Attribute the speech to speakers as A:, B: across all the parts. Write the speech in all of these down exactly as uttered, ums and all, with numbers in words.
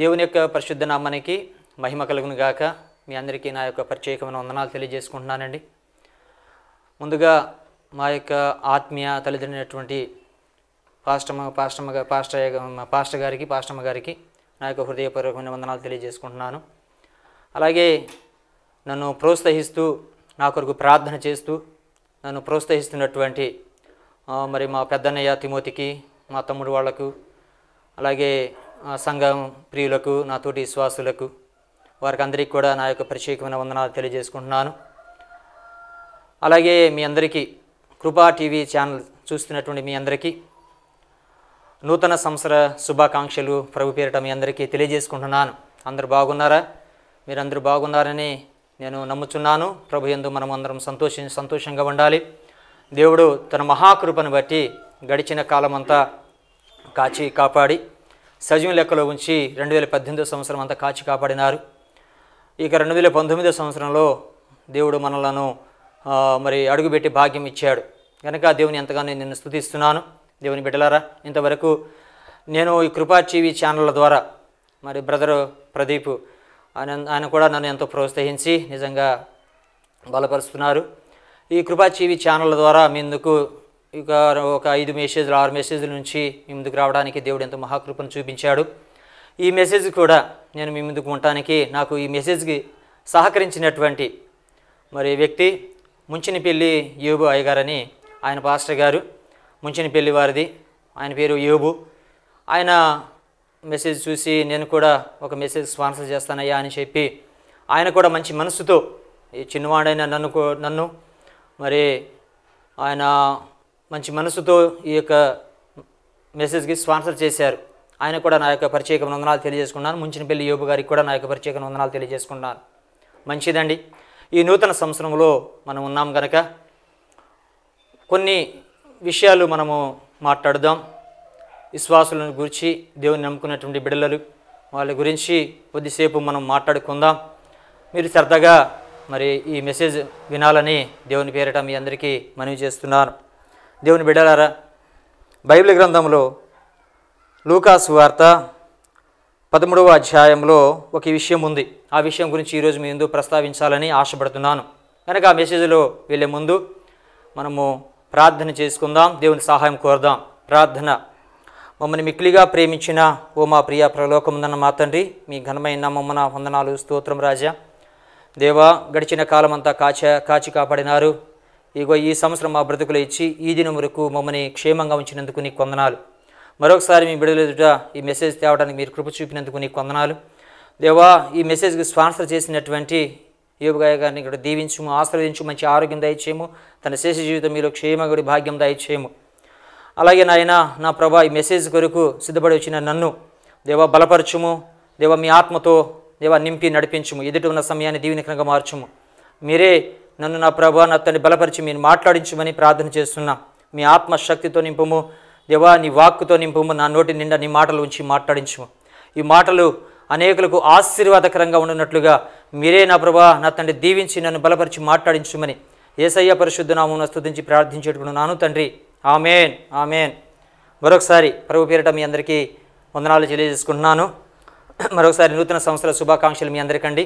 A: దేవుని యొక్క పరిశుద్ధ నామానికి మహిమ కలుగును గాక. మీ అందరికీ నా యొక్క ప్రత్యేకమైన వందనాలు తెలియజేసుకుంటున్నానండి. ముందుగా మా యొక్క ఆత్మీయ తల్లిదండ్రులైనటువంటి పాస్టమ్మ పాస్టమ్మ పాస్టర్ పాస్టర్ గారికి పాస్టమ్మ గారికి నా యొక్క హృదయపూర్వకమైన వందనాలు తెలియజేసుకుంటున్నాను. అలాగే నన్ను ప్రోత్సహిస్తూ నా కొరకు ప్రార్థన చేస్తూ నన్ను ప్రోత్సహిస్తున్నటువంటి మరి మా పెద్దన్నయ్య తిమోతికి, మా తమ్ముడు వాళ్లకు, అలాగే సంఘం ప్రియులకు, నా తోటి విశ్వాసులకు, వారికి అందరికీ కూడా నా యొక్క ప్రత్యేకమైన వందనాలు తెలియజేసుకుంటున్నాను. అలాగే మీ అందరికీ కృపా టీవీ ఛానల్ చూస్తున్నటువంటి మీ అందరికీ నూతన సంవత్సర శుభాకాంక్షలు ప్రభు పేరిట మీ అందరికీ తెలియజేసుకుంటున్నాను. అందరూ బాగున్నారా? మీరందరూ బాగున్నారని నేను నమ్ముచున్నాను. ప్రభు యందు మనం అందరం సంతోష సంతోషంగా ఉండాలి. దేవుడు తన మహాకృపను బట్టి గడిచిన కాలమంతా కాచి కాపాడి సజీవ లెక్కలో ఉంచి రెండు వేల పద్దెనిమిదో సంవత్సరం అంతా కాచి కాపాడినారు. ఇక రెండు వేల పంతొమ్మిదో సంవత్సరంలో దేవుడు మనలను మరి అడుగుపెట్టి భాగ్యం ఇచ్చాడు కనుక దేవుని ఎంతగానో నేను స్తుతిస్తున్నాను. దేవుని బిడ్డలారా, ఇంతవరకు నేను ఈ కృపా టీవీ ఛానళ్ళ ద్వారా మరి బ్రదర్ ప్రదీప్ ఆయన ఆయన కూడా నన్ను ఎంతో ప్రోత్సహించి నిజంగా బలపరుస్తున్నారు. ఈ కృపా టీవీ ఛానళ్ళ ద్వారా మీ ముందుకు ఇక ఒక ఐదు మెసేజ్లు ఆరు మెసేజ్ల నుంచి మీ ముందుకు రావడానికి దేవుడు ఎంతో మహాకృపను చూపించాడు. ఈ మెసేజ్ కూడా నేను మీ ముందుకు ఉండటానికి నాకు ఈ మెసేజ్కి సహకరించినటువంటి మరి వ్యక్తి ముంచినపల్లి యోబు అయ్యగారని, ఆయన పాస్టర్ గారు, ముంచినపల్లి వారిది, ఆయన పేరు యోబు. ఆయన మెసేజ్ చూసి నేను కూడా ఒక మెసేజ్ స్పాన్సర్ చేస్తానయ్యా అని చెప్పి ఆయన కూడా మంచి మనసుతో ఈ చిన్నవాడైన నన్ను నన్ను మరి ఆయన మంచి మనసుతో ఈ యొక్క మెసేజ్కి స్పాన్సర్ చేశారు. ఆయన కూడా నా యొక్క ప్రత్యేకమైన వందనాలు తెలియజేసుకున్నాను. ముంచినపల్లి యోబు గారికి కూడా నా యొక్క ప్రత్యేకమైన వందనాలు తెలియజేసుకున్నాను. మంచిదండి. ఈ నూతన సంవత్సరంలో మనం ఉన్నాం కనుక కొన్ని విషయాలు మనము మాట్లాడుదాం. విశ్వాసులను గురించి, దేవుని నమ్ముకున్నటువంటి బిడ్డలు వాళ్ళ గురించి కొద్దిసేపు మనం మాట్లాడుకుందాం. మీరు శ్రద్ధగా మరి ఈ మెసేజ్ వినాలని దేవుని పేరిట మీ అందరికీ మనవి చేస్తున్నాను. దేవుని బిడ్డలారా, బైబిల్ గ్రంథంలో లూకా సువార్త పదమూడవ అధ్యాయంలో ఒక విషయం ఉంది. ఆ విషయం గురించి ఈరోజు మీ ముందు ప్రస్తావించాలని ఆశపడుతున్నాను. కనుక ఆ మెసేజ్లో వెళ్ళే ముందు మనము ప్రార్థన చేసుకుందాం, దేవుని సహాయం కోరుదాం. ప్రార్థన. మమ్మల్ని మిక్కిలిగా ప్రేమించిన ఓ మా ప్రియ ప్రలోకముందన్న మా తండ్రి, మీ ఘనమైన మమ్మన వందనాలు, స్తోత్రం రాజా. దేవా, గడిచిన కాలమంతా కాచా కాచి కాపాడినారు. ఇగో ఈ సంవత్సరం మా బ్రతుకులు ఇచ్చి ఈ దినం వరకు మమ్మల్ని క్షేమంగా ఉంచినందుకు నీకు వందనాలు. మరొకసారి మీ బిడ్డల ఎదుట ఈ మెసేజ్ తేవడానికి మీరు కృప చూపినందుకు నీకు వందనాలు. దేవా, ఈ మెసేజ్కి స్పాన్సర్ చేసినటువంటి యోబు గారిని ఇక్కడ దీవించుము, ఆశీర్వదించు, మంచి ఆరోగ్యం దయచేయము, తన శేష జీవితం మీరు క్షేమగుడి భాగ్యం దయచేయము. అలాగే నాయన నా ప్రభా, ఈ మెసేజ్ కొరకు సిద్ధపడి వచ్చిన నన్ను దేవా బలపరచుము. దేవా, మీ ఆత్మతో దేవా నింపి నడిపించుము. ఎదుటి ఉన్న సమయాన్ని దీవెనకరంగా మార్చుము. మీరే నన్ను నా ప్రభా నా తండ్రి బలపరిచి మీరు మాట్లాడించమని ప్రార్థన చేస్తున్నా. మీ ఆత్మశక్తితో నింపుము దేవా, నీ వాక్కుతో నింపుము. నా నోటి నిండా నీ మాటలు ఉంచి మాట్లాడించుము. ఈ మాటలు అనేకులకు ఆశీర్వాదకరంగా ఉండున్నట్లుగా మీరే నా ప్రభా నా తండ్రి దీవించి నన్ను బలపరిచి మాట్లాడించుమని యేసయ్య పరిశుద్ధ నామమున స్తుతించి ప్రార్థించేటుకున్నాను తండ్రి. ఆమేన్, ఆమేన్. మరొకసారి ప్రభు పేరిట మీ అందరికీ వందనాలు తెలియజేసుకుంటున్నాను. మరొకసారి నూతన సంవత్సర శుభాకాంక్షలు మీ అందరికండి.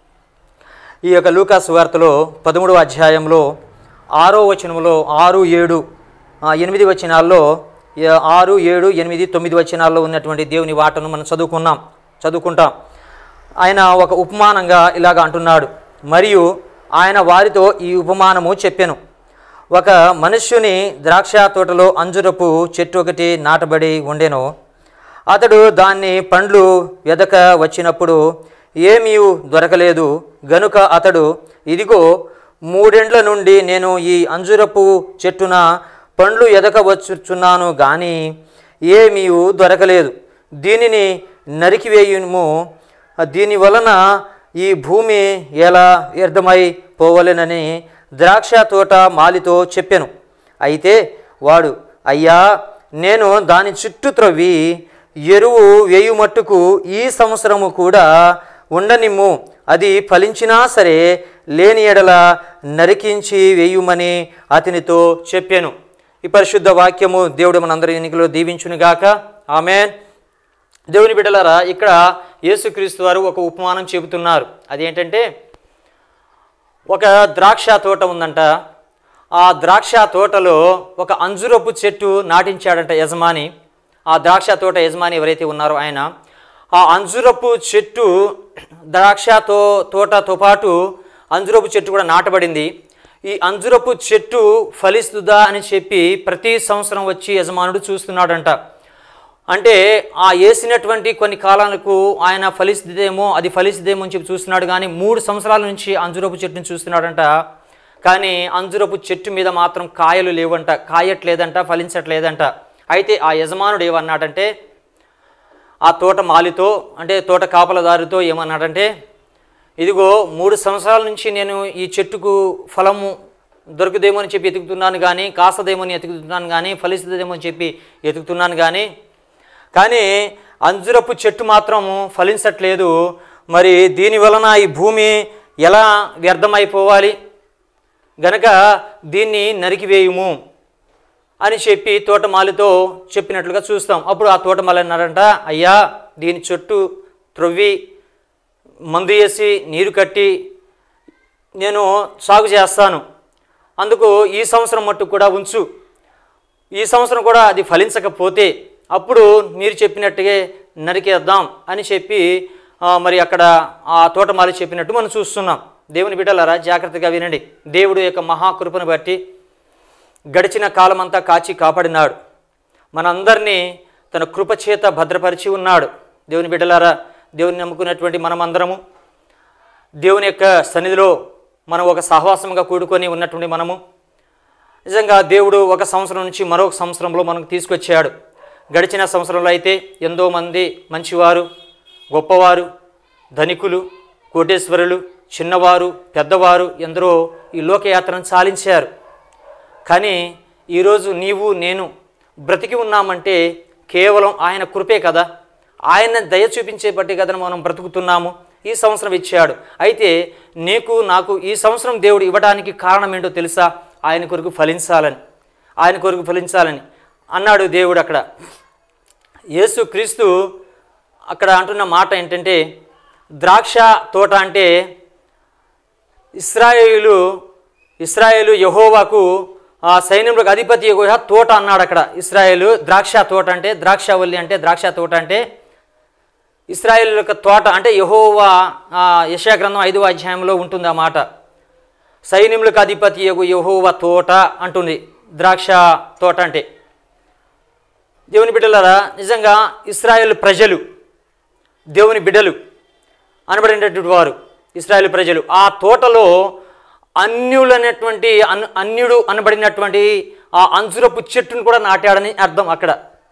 A: ఈ యొక్క లూకా సువార్తలో పదమూడవ అధ్యాయంలో ఆరో వచనంలో ఆరు ఏడు ఎనిమిది వచనాల్లో ఆరు ఏడు ఎనిమిది తొమ్మిది వచనాల్లో ఉన్నటువంటి దేవుని వాటను మనం చదువుకున్నాం చదువుకుంటాం ఆయన ఒక ఉపమానంగా ఇలాగ అంటున్నాడు. మరియు ఆయన వారితో ఈ ఉపమానము చెప్పెను. ఒక మనుష్యుని ద్రాక్ష తోటలో అంజురపు చెట్టు ఒకటి నాటబడి ఉండెను. అతడు దాన్ని పండ్లు వెదక వచ్చినప్పుడు ఏమీ దొరకలేదు గనుక అతడు, ఇదిగో మూడేండ్ల నుండి నేను ఈ అంజురపు చెట్టున పండ్లు ఎదక వచ్చుచున్నాను కానీ ఏమీ దొరకలేదు. దీనిని నరికివేయుము, దీని వలన ఈ భూమి ఎలా వ్యర్థమై పోవలెనని ద్రాక్ష తోట మాలితో చెప్పెను. అయితే వాడు, అయ్యా, నేను దాని చుట్టూ త్రవ్వి ఎరువు వేయుమట్టుకు ఈ సంవత్సరము కూడా ఉండనిమ్ము, అది ఫలించినా సరే లేని ఎడల నరికించి వేయుమని అతనితో చెప్పెను. ఈ పరిశుద్ధ వాక్యము దేవుడు మనందరి ఎన్నికలో దీవించునుగాక. ఆమేన్. దేవుని బిడ్డలారా, ఇక్కడ యేసుక్రీస్తు వారు ఒక ఉపమానం చెబుతున్నారు. అదేంటంటే, ఒక ద్రాక్ష తోట ఉందంట. ఆ ద్రాక్ష తోటలో ఒక అంజురపు చెట్టు నాటించాడంట యజమాని. ఆ ద్రాక్ష తోట యజమాని ఎవరైతే ఉన్నారో ఆయన ఆ అంజురపు చెట్టు ద్రాక్ష తో తోటతో పాటు అంజురపు చెట్టు కూడా నాటబడింది. ఈ అంజురపు చెట్టు ఫలిస్తుందా అని చెప్పి ప్రతి సంవత్సరం వచ్చి యజమానుడు చూస్తున్నాడంట. అంటే ఆ వేసినటువంటి కొన్ని కాలాలకు ఆయన ఫలిస్తుందేమో, అది ఫలిస్తుందేమో అని చెప్పి చూస్తున్నాడు. కానీ మూడు సంవత్సరాల నుంచి అంజురపు చెట్టుని చూస్తున్నాడంట. కానీ అంజురపు చెట్టు మీద మాత్రం కాయలు లేవంట, కాయట్లేదంట, ఫలించట్లేదంట. అయితే ఆ యజమానుడు ఏమన్నాడంటే, ఆ తోట మాలితో అంటే తోట కాపలదారుతో ఏమన్నాడంటే, ఇదిగో మూడు సంవత్సరాల నుంచి నేను ఈ చెట్టుకు ఫలము దొరుకుదేమో అని చెప్పి ఎతుకుతున్నాను కానీ, కాసదేమో అని ఎతుకుతున్నాను కానీ, ఫలిస్తుందేమో అని చెప్పి ఎతుకుతున్నాను కానీ కానీ అంజురపు చెట్టు మాత్రం ఫలించట్లేదు. మరి దీని వలన ఈ భూమి ఎలా వ్యర్థమైపోవాలి గనక దీన్ని నరికివేయుము అని చెప్పి తోటమాలితో చెప్పినట్లుగా చూస్తాం. అప్పుడు ఆ తోటమాలి అన్నారంట, అయ్యా దీని చుట్టూ త్రవ్వి మందు వేసి నీరు కట్టి నేను సాగు చేస్తాను, అందుకు ఈ సంవత్సరం మట్టుకు కూడా ఉంచు, ఈ సంవత్సరం కూడా అది ఫలించకపోతే అప్పుడు మీరు చెప్పినట్టుగా నరికేద్దాం అని చెప్పి మరి అక్కడ ఆ తోటమాలి చెప్పినట్టు మనం చూస్తున్నాం. దేవుని బిడ్డలారా జాగ్రత్తగా వినండి. దేవుడు యొక్క మహాకృపను బట్టి గడిచిన కాలమంతా కాచి కాపాడినాడు. మనందరినీ తన కృపచేత భద్రపరిచి ఉన్నాడు. దేవుని బిడ్డలారా, దేవుని నమ్ముకున్నటువంటి మనమందరము దేవుని యొక్క సన్నిధిలో మనం ఒక సహవాసంగా కూడుకొని ఉన్నటువంటి మనము నిజంగా దేవుడు ఒక సంవత్సరం నుంచి మరొక సంవత్సరంలో మనకు తీసుకొచ్చాడు. గడిచిన సంవత్సరంలో అయితే ఎంతో మంది మంచివారు, గొప్పవారు, ధనికులు, కోటేశ్వరులు, చిన్నవారు, పెద్దవారు ఎందరో ఈ లోకయాత్రను చాలించారు. కానీ ఈరోజు నీవు నేను బ్రతికి ఉన్నామంటే కేవలం ఆయన కృపే కదా, ఆయన దయ చూపించే బట్టి కదా మనం బ్రతుకుతున్నాము. ఈ సంవత్సరం ఇచ్చాడు. అయితే నీకు నాకు ఈ సంవత్సరం దేవుడు ఇవ్వడానికి కారణం ఏంటో తెలుసా? ఆయన కొరకు ఫలించాలని, ఆయన కొరకు ఫలించాలని అన్నాడు దేవుడు. అక్కడ యేసు క్రీస్తు అక్కడ అంటున్న మాట ఏంటంటే, ద్రాక్ష తోట అంటే ఇశ్రాయేలు ఇశ్రాయేలు యెహోవాకు ఆ సైన్యములకు అధిపతి యెహోవా తోట అన్నాడు. అక్కడ ఇశ్రాయేలు ద్రాక్ష తోట అంటే, ద్రాక్షవల్లి అంటే ద్రాక్ష తోట అంటే ఇశ్రాయేలు యొక్క తోట అంటే యెహోవా. యెషయా గ్రంథం ఐదవ అధ్యాయంలో ఉంటుంది ఆ మాట. సైన్యములకు అధిపతి యెహోవా తోట అంటుంది ద్రాక్ష తోట అంటే. దేవుని బిడ్డలారా, నిజంగా ఇశ్రాయేలు ప్రజలు దేవుని బిడ్డలు అనబడినటువంటి వారు ఇశ్రాయేలు ప్రజలు ఆ తోటలో అన్యులైనటువంటి అన్ అన్యుడు అనబడినటువంటి ఆ అంజురపు చెట్టును కూడా నాటాడని అర్థం. అక్కడ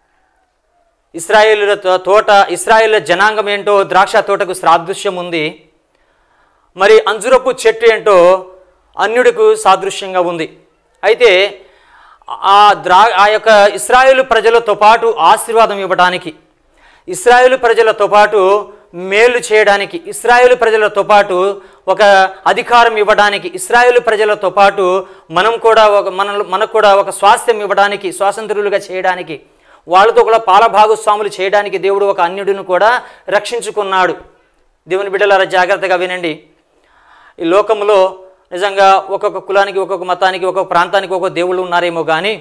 A: ఇశ్రాయేలుల తోట, ఇశ్రాయేలుల జనాంగం ఏంటో ద్రాక్ష తోటకు సాదృశ్యం ఉంది. మరి అంజురపు చెట్టు ఏంటో అన్యుడికి సాదృశ్యంగా ఉంది. అయితే ఆ ద్రా ఆ యొక్క ఇశ్రాయేలు ప్రజలతో పాటు ఆశీర్వాదం ఇవ్వడానికి, ఇశ్రాయేలు ప్రజలతో పాటు మేలు చేయడానికి, ఇశ్రాయేలు ప్రజలతో పాటు ఒక అధికారం ఇవ్వడానికి, ఇశ్రాయేలు ప్రజలతో పాటు మనం కూడా ఒక మన మనకు కూడా ఒక స్వాస్థ్యం ఇవ్వడానికి, స్వాతంత్రులుగా చేయడానికి, వాళ్ళతో కూడా పాలభాగస్వాములు చేయడానికి దేవుడు ఒక అన్యుడిని కూడా రక్షించుకున్నాడు. దేవుని బిడ్డలారా జాగ్రత్తగా వినండి. ఈ లోకంలో నిజంగా ఒక్కొక్క కులానికి, ఒక్కొక్క మతానికి, ఒక్కొక్క ప్రాంతానికి ఒక్కొక్క దేవుళ్ళు ఉన్నారేమో కానీ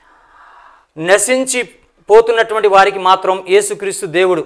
A: నశించి పోతున్నటువంటి వారికి మాత్రం యేసుక్రీస్తు దేవుడు.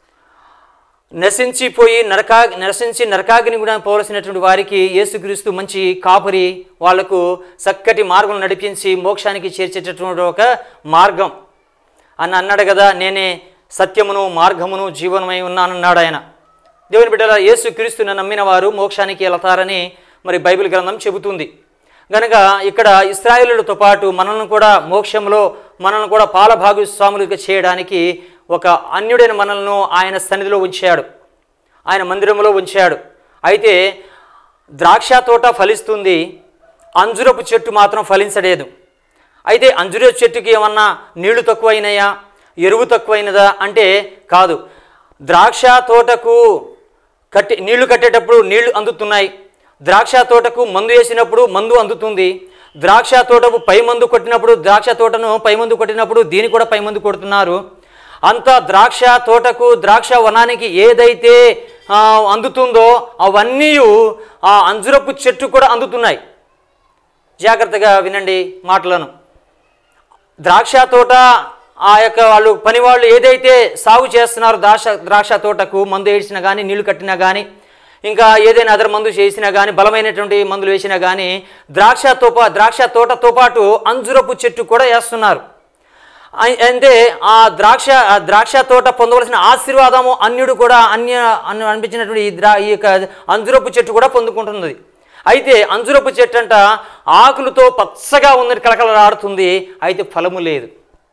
A: నశించిపోయి నరకా నశించి నరకాగ్ని కూడా పోవలసినటువంటి వారికి యేసుక్రీస్తు మంచి కాపరి, వాళ్లకు చక్కటి మార్గం నడిపించి మోక్షానికి చేర్చేటటువంటి ఒక మార్గం అని అన్నాడు కదా. నేనే సత్యమును మార్గమును జీవనమై ఉన్నానన్నాడు ఆయన. దేవుని బిడ్డల యేసుక్రీస్తును నమ్మిన వారు మోక్షానికి వెళతారని మరి బైబిల్ గ్రంథం చెబుతుంది. కనుక ఇక్కడ ఇశ్రాయేలులతో పాటు మనల్ని కూడా మోక్షంలో మనల్ని కూడా పాలభాగస్వాములుగా చేయడానికి ఒక అన్యుడైన మనల్ని ఆయన సన్నిధిలో ఉంచాడు, ఆయన మందిరంలో ఉంచాడు. అయితే ద్రాక్ష తోట ఫలిస్తుంది, అంజురపు చెట్టు మాత్రం ఫలించలేదు. అయితే అంజురపు చెట్టుకి ఏమన్నా నీళ్లు తక్కువైనాయా, ఎరువు తక్కువైనదా అంటే కాదు. ద్రాక్ష తోటకు కట్టి నీళ్లు కట్టేటప్పుడు నీళ్లు అందుతున్నాయి, ద్రాక్ష తోటకు మందు వేసినప్పుడు మందు అందుతుంది, ద్రాక్ష తోటకు పై మందు కొట్టినప్పుడు ద్రాక్ష తోటను పై మందు కొట్టినప్పుడు దీన్ని కూడా పై మందు కొడుతున్నారు. అంత ద్రాక్ష తోటకు ద్రాక్ష వనానికి ఏదైతే అందుతుందో అవన్నీ ఆ అంజురపు చెట్టు కూడా అందుతున్నాయి. జాగ్రత్తగా వినండి మాటలను. ద్రాక్ష తోట ఆ యొక్క వాళ్ళు పని వాళ్ళు ఏదైతే సాగు చేస్తున్నారో ద్రాక్ష ద్రాక్ష తోటకు మందు వేసినా కానీ నీళ్లు కట్టినా కానీ ఇంకా ఏదైనా అదర్ మందు చేసినా కానీ బలమైనటువంటి మందులు వేసినా కానీ ద్రాక్ష తోప ద్రాక్ష తోటతో పాటు అంజురపు చెట్టు కూడా వేస్తున్నారు. అంటే ఆ ద్రాక్ష ద్రాక్ష తోట పొందవలసిన ఆశీర్వాదము అన్యుడు కూడా అన్య అన్య అనిపించినటువంటి ఈ ద్రా ఈ యొక్క అంజురపు చెట్టు కూడా పొందుకుంటున్నది. అయితే అంజురపు చెట్టు అంట ఆకులతో పచ్చగా ఉన్నది, కలకలలాడుతుంది, అయితే ఫలము లేదు.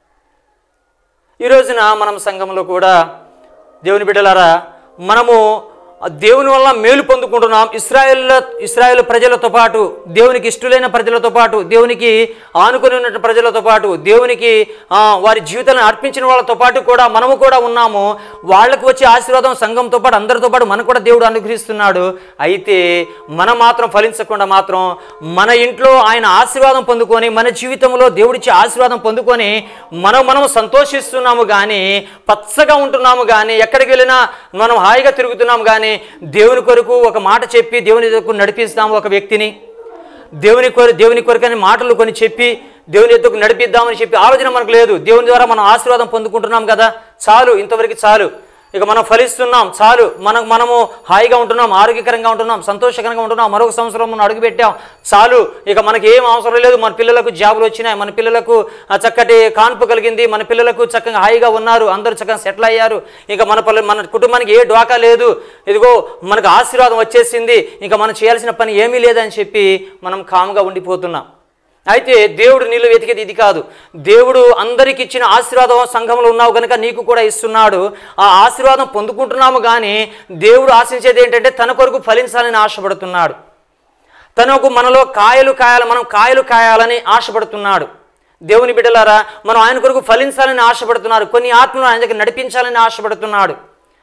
A: ఈ రోజున మనం సంఘంలో కూడా దేవుని బిడ్డలారా మనము దేవుని వల్ల మేలు పొందుకుంటున్నాం. ఇశ్రాయేల్ ఇశ్రాయేల్ ప్రజలతో పాటు దేవునికి ఇష్టలైన ప్రజలతో పాటు దేవునికి ఆనుకొని ఉన్న ప్రజలతో పాటు దేవునికి వారి జీవితాలను అర్పించిన వాళ్ళతో పాటు కూడా మనము కూడా ఉన్నాము. వాళ్ళకు వచ్చే ఆశీర్వాదం సంఘంతో పాటు అందరితో పాటు మనకు కూడా దేవుడు అనుగ్రహిస్తున్నాడు. అయితే మనం మాత్రం ఫలించకుండా మాత్రం మన ఇంట్లో ఆయన ఆశీర్వాదం పొందుకొని మన జీవితంలో దేవుడిచ్చే ఆశీర్వాదం పొందుకొని మనం మనం సంతోషిస్తున్నాము కానీ పచ్చగా ఉంటున్నాము కానీ ఎక్కడికి వెళ్ళినా మనం హాయిగా తిరుగుతున్నాము కానీ దేవుని కొరకు ఒక మాట చెప్పి దేవుని కొరకు నడిపిస్తాము ఒక వ్యక్తిని దేవుని కొర దేవుని కొరకని మాటలు కొన్ని చెప్పి దేవుని ఎద్దుకు నడిపిద్దామని చెప్పి ఆలోచన మనకు లేదు. దేవుని ద్వారా మనం ఆశీర్వాదం పొందుకుంటున్నాం కదా, చాలు, ఇంతవరకు చాలు, ఇక మనం ఫలిస్తున్నాం, చాలు, మనం మనము హాయిగా ఉంటున్నాం, ఆరోగ్యకరంగా ఉంటున్నాం, సంతోషకరంగా ఉంటున్నాం, మరొక సంవత్సరం అడుగుపెట్టాం, చాలు, ఇక మనకి ఏం అవసరం లేదు, మన పిల్లలకు జాబులు వచ్చినాయి, మన పిల్లలకు చక్కటి కాన్పు కలిగింది, మన పిల్లలకు చక్కగా హాయిగా ఉన్నారు, అందరూ చక్కగా సెటిల్ అయ్యారు, ఇంకా మన పిల్ల మన కుటుంబానికి ఏ డ్వాకా లేదు, ఇదిగో మనకు ఆశీర్వాదం వచ్చేసింది, ఇంకా మనం చేయాల్సిన పని ఏమీ లేదని చెప్పి మనం కామ్గా ఉండిపోతున్నాం. అయితే దేవుడు నీళ్ళు వెతికేది ఇది కాదు. దేవుడు అందరికి ఇచ్చిన ఆశీర్వాదం సంఘంలో ఉన్నావు కనుక నీకు కూడా ఇస్తున్నాడు. ఆ ఆశీర్వాదం పొందుకుంటున్నాము కానీ దేవుడు ఆశించేది ఏంటంటే తన కొరకు ఫలించాలని ఆశపడుతున్నాడు. తనకు మనలో కాయలు కాయాలి మనం కాయలు కాయాలని ఆశపడుతున్నాడు. దేవుని బిడ్డలారా మనం ఆయన కొరకు ఫలించాలని ఆశపడుతున్నారు. కొన్ని ఆత్మలు ఆయన దగ్గర నడిపించాలని ఆశపడుతున్నాడు.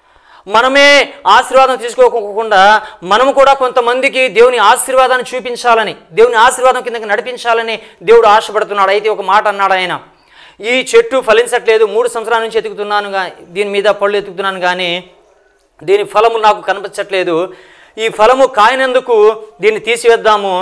A: మనమే ఆశీర్వాదం తీసుకోకుండా మనము కూడా కొంతమందికి దేవుని ఆశీర్వాదాన్ని చూపించాలని దేవుని ఆశీర్వాదం కిందకి నడిపించాలని దేవుడు ఆశపడుతున్నాడు. అయితే ఒక మాట అన్నాడు ఆయన, ఈ చెట్టు ఫలించట్లేదు, మూడు సంవత్సరాల నుంచి ఎతుకుతున్నాను, దీని మీద పళ్ళు ఎతుకుతున్నాను కానీ దీని ఫలము నాకు కనిపించట్లేదు, ఈ ఫలము కాయనందుకు దీన్ని తీసివేద్దాము,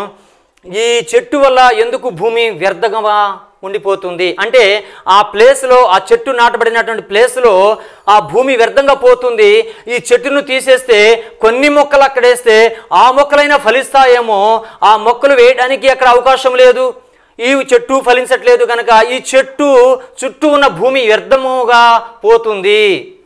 A: ఈ చెట్టు వల్ల ఎందుకు భూమి వ్యర్థంగా ఉండిపోతుంది అంటే ఆ ప్లేస్లో ఆ చెట్టు నాటబడినటువంటి ప్లేస్లో ఆ భూమి వ్యర్థంగా పోతుంది, ఈ చెట్టును తీసేస్తే కొన్ని మొక్కలు అక్కడేస్తే ఆ మొక్కలైనా ఫలిస్తాయేమో, ఆ మొక్కలు వేయడానికి అక్కడ అవకాశం లేదు, ఈ చెట్టు ఫలించట్లేదు కనుక ఈ చెట్టు చుట్టూ ఉన్న భూమి వ్యర్థముగా పోతుంది.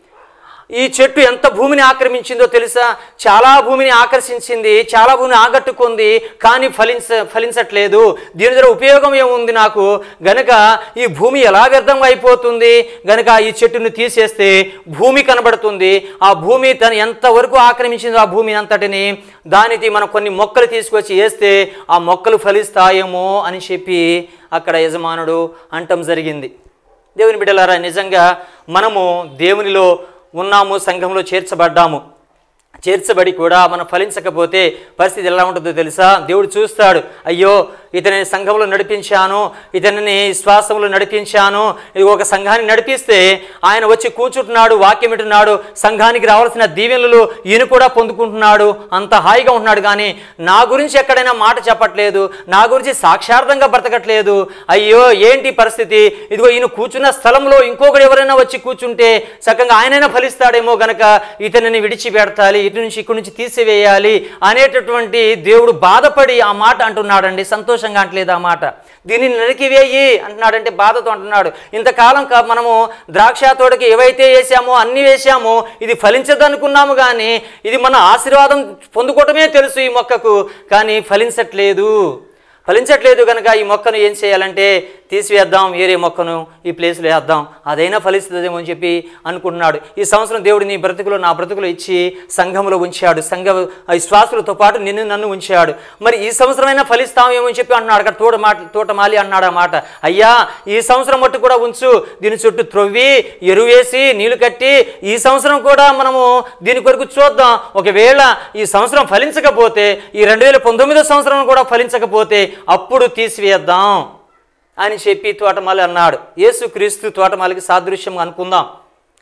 A: ఈ చెట్టు ఎంత భూమిని ఆక్రమించిందో తెలుసా, చాలా భూమిని ఆకర్షించింది, చాలా భూమిని ఆగట్టుకుంది, కానీ ఫలించ ఫలించట్లేదు, దీని ద్వారా ఉపయోగం ఏముంది నాకు, గనక ఈ భూమి ఎలా వ్యర్థంగా అయిపోతుంది, గనక ఈ చెట్టును తీసేస్తే భూమి కనబడుతుంది, ఆ భూమి తను ఎంతవరకు ఆక్రమించిందో ఆ భూమిని అంతటిని దానికి మనం కొన్ని మొక్కలు తీసుకొచ్చి వేస్తే ఆ మొక్కలు ఫలిస్తాయేమో అని చెప్పి అక్కడ యజమానుడు అంటం జరిగింది. దేవుని బిడ్డలారా నిజంగా మనము దేవునిలో ఉన్నాము, సంఘంలో చేర్చబడ్డాము, చేర్చబడి కూడా మనం ఫలించకపోతే పరిస్థితి ఎలా ఉంటుందో తెలుసా, దేవుడు చూస్తాడు, అయ్యో ఇతనిని సంఘంలో నడిపించాను, ఇతనిని విశ్వాసంలో నడిపించాను, ఇది ఒక సంఘాన్ని నడిపిస్తే ఆయన వచ్చి కూర్చుంటున్నాడు, వాక్యం వింటున్నాడు, సంఘానికి రావాల్సిన దీవెనలు ఈయన కూడా పొందుకుంటున్నాడు, అంత హాయిగా ఉంటున్నాడు, కానీ నా గురించి ఎక్కడైనా మాట చెప్పట్లేదు, నా గురించి సాక్షార్థంగా బ్రతకట్లేదు, అయ్యో ఏంటి పరిస్థితి, ఇదిగో ఈయన కూర్చున్న స్థలంలో ఇంకొకటి ఎవరైనా వచ్చి కూర్చుంటే చక్కగా ఆయనైనా ఫలిస్తాడేమో గనక ఇతనిని విడిచిపెడతాలి, ఇటు నుంచి ఇక్కడి నుంచి తీసివేయాలి అనేటటువంటి దేవుడు బాధపడి ఆ మాట అంటున్నాడండి. సంతోషంగా అంటలేదు ఆ మాట, దీన్ని నరికివేయి అంటున్నాడంటే బాధతో అంటున్నాడు. ఇంతకాలం మనము ద్రాక్ష తోటకి ఏవైతే వేసామో అన్ని వేసామో ఇది ఫలించదనుకున్నాము, కానీ ఇది మన ఆశీర్వాదం పొందుకోవటమే తెలుసు ఈ మొక్కకు, కానీ ఫలించట్లేదు ఫలించట్లేదు కనుక ఈ మొక్కను ఏం చేయాలంటే తీసివేద్దాం, వేరే మొక్కను ఈ ప్లేస్లో వేద్దాం, అదైనా ఫలిస్తుందేమో అని చెప్పి అనుకుంటున్నాడు. ఈ సంవత్సరం దేవుడు నీ బ్రతుకులో నా బ్రతుకులో ఇచ్చి సంఘంలో ఉంచాడు, సంఘ విశ్వాసులతో పాటు నిన్ను నన్ను ఉంచాడు, మరి ఈ సంవత్సరమైనా ఫలిస్తామేమో అని చెప్పి అంటున్నాడు. అక్కడ తోట మాట తోటమాలి అన్నాడు ఆ మాట, అయ్యా ఈ సంవత్సరం మట్టు కూడా ఉంచు, దీని చుట్టూ త్రొవ్వి ఎరువేసి నీళ్లు కట్టి ఈ సంవత్సరం కూడా మనము దీని కొరకు చూద్దాం, ఒకవేళ ఈ సంవత్సరం ఫలించకపోతే ఈ రెండు వేల పంతొమ్మిదో సంవత్సరం కూడా ఫలించకపోతే అప్పుడు తీసివేద్దాం అని చెప్పి తోటమాలి అన్నాడు. యేసుక్రీస్తు తోటమాలికి సాదృశ్యంగా అనుకుందాం.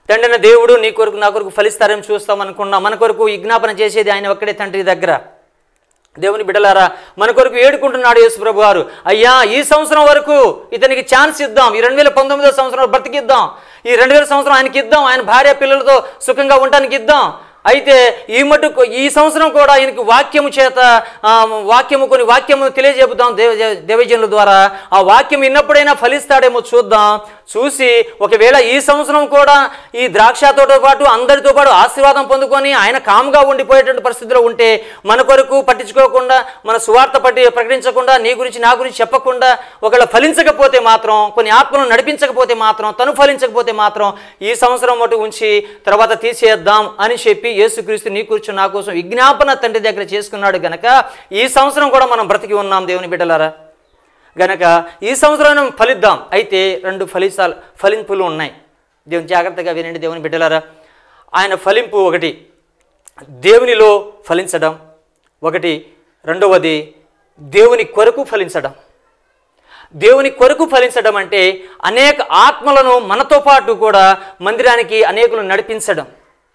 A: తండ్రిన దేవుడు నీ కొరకు నా కొరకు ఫలిస్తారని చూస్తాం అనుకున్నాం. మన కొరకు విజ్ఞాపన చేసేది ఆయన ఒక్కడే తండ్రి దగ్గర. దేవుని బిడ్డలారా, మన కొరకు ఏడుకుంటున్నాడు యేసు ప్రభు వారు. అయ్యా, ఈ సంవత్సరం వరకు ఇతనికి ఛాన్స్ ఇద్దాం, ఈ రెండు వేల పంతొమ్మిదో సంవత్సరం బ్రతికిద్దాం, ఈ రెండు వేల సంవత్సరం ఆయనకి ఇద్దాం, ఆయన భార్య పిల్లలతో సుఖంగా ఉండడానికి ఇద్దాం. అయితే ఈ మటుకు ఈ సంవత్సరం కూడా ఆయనకి వాక్యము చేత వాక్యము కొన్ని వాక్యము తెలియజెబుతాం దేవ దేవజనుల ద్వారా. ఆ వాక్యం విన్నప్పుడైనా ఫలిస్తాడేమో చూద్దాం. చూసి ఒకవేళ ఈ సంవత్సరం కూడా ఈ ద్రాక్ష తోటతో పాటు అందరితో పాటు ఆశీర్వాదం పొందుకొని ఆయన కాముగా ఉండిపోయేటువంటి పరిస్థితిలో ఉంటే, మన కొరకు పట్టించుకోకుండా, మన సువార్త పట్టి ప్రకటించకుండా, నీ గురించి నా గురించి చెప్పకుండా ఒకవేళ ఫలించకపోతే మాత్రం, కొన్ని ఆత్మలను నడిపించకపోతే మాత్రం, తను ఫలించకపోతే మాత్రం ఈ సంవత్సరం మటు ఉంచి తర్వాత తీసేద్దాం అని చెప్పి యేసుక్రీస్తు నీ కూర్చొని నా కోసం విజ్ఞాపన తండ్రి దగ్గర చేసుకున్నాడు గనక ఈ సంవత్సరం కూడా మనం బ్రతికి ఉన్నాం దేవుని బిడ్డలారా. గనక ఈ సంవత్సరం ఫలిద్దాం. అయితే రెండు ఫలితాలు ఫలింపులు ఉన్నాయి. దేవుని జాగ్రత్తగా వినండి దేవుని బిడ్డలారా. ఆయన ఫలింపు ఒకటి దేవునిలో ఫలించడం, ఒకటి రెండవది దేవుని కొరకు ఫలించడం. దేవుని కొరకు ఫలించడం అంటే అనేక ఆత్మలను మనతో పాటు కూడా మందిరానికి అనేకులను నడిపించడం.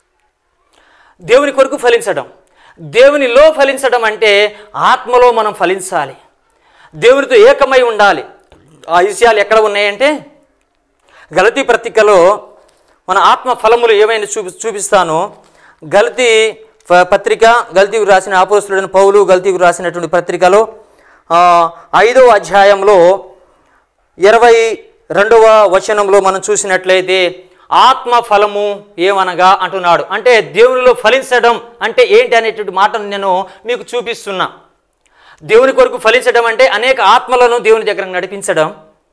A: దేవుని కొరకు ఫలించడం, దేవునిలో ఫలించడం అంటే ఆత్మలో మనం ఫలించాలి, దేవునితో ఏకమై ఉండాలి. ఆ విషయాలు ఎక్కడ ఉన్నాయంటే గలతీ పత్రికలో మన ఆత్మ ఫలములు ఏమైనా చూపి చూపిస్తాను గలతీ పత్రిక, గలతీకు రాసిన అపోస్తలుడైన పౌలు గలతీకు రాసినటువంటి పత్రికలో ఐదవ అధ్యాయంలో ఇరవై రెండవ వచనంలో మనం చూసినట్లయితే ఆత్మ ఫలము ఏమనగా అంటున్నాడు. అంటే దేవునిలో ఫలించడం అంటే ఏంటి అనేటువంటి మాటను నేను మీకు చూపిస్తున్నా. దేవుని కొరకు ఫలించడం అంటే అనేక ఆత్మలను దేవుని దగ్గర నడిపించడం.